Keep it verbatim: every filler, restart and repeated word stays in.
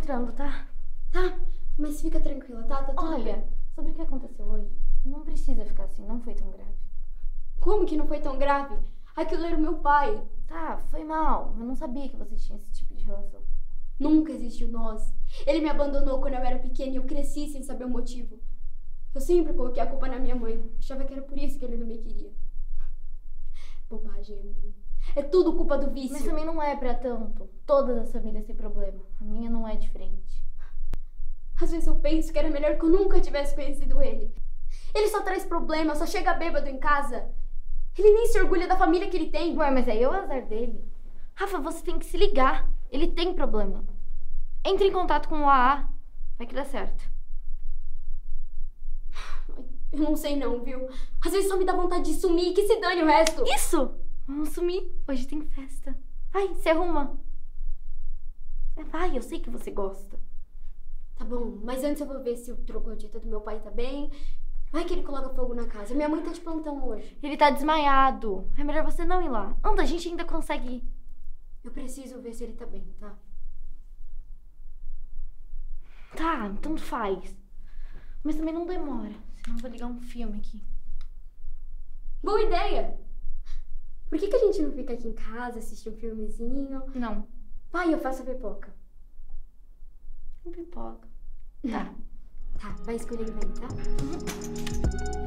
entrando, tá? Tá, mas fica tranquila, tá? Tá tudo Olha, bem. sobre o que aconteceu hoje, não precisa ficar assim, não foi tão grave. Como que não foi tão grave? Aquilo era o meu pai. Tá, foi mal. Eu não sabia que vocês tinham esse tipo de relação. Nunca existiu nós. Ele me abandonou quando eu era pequena e eu cresci sem saber o motivo. Eu sempre coloquei a culpa na minha mãe. Achava que era por isso que ele não me queria. Bobagem, amiga. É tudo culpa do vício. Mas também não é pra tanto. Todas as famílias têm problema. A minha não é diferente. Às vezes eu penso que era melhor que eu nunca tivesse conhecido ele. Ele só traz problema, só chega bêbado em casa. Ele nem se orgulha da família que ele tem. Ué, mas aí é o azar dele. Rafa, você tem que se ligar. Ele tem problema. Entre em contato com o A A. Vai que dá certo. Eu não sei não, viu? Às vezes só me dá vontade de sumir, que se dane o resto. Isso! Vamos sumir. Hoje tem festa. Vai, se arruma. É, vai, eu sei que você gosta. Tá bom, mas antes eu vou ver se o troglodita do meu pai tá bem. Vai que ele coloca fogo na casa. Minha mãe tá de plantão hoje. Ele tá desmaiado. É melhor você não ir lá. Anda, a gente ainda consegue ir. Eu preciso ver se ele tá bem, tá? Tá, tanto faz. Mas também não demora. Senão eu vou ligar um filme aqui. Boa ideia! Por que que a gente não fica aqui em casa, assiste um filmezinho? Não. Vai, eu faço a pipoca. Não pipoca. Tá. Tá, vai escolhendo aí, tá? Uhum.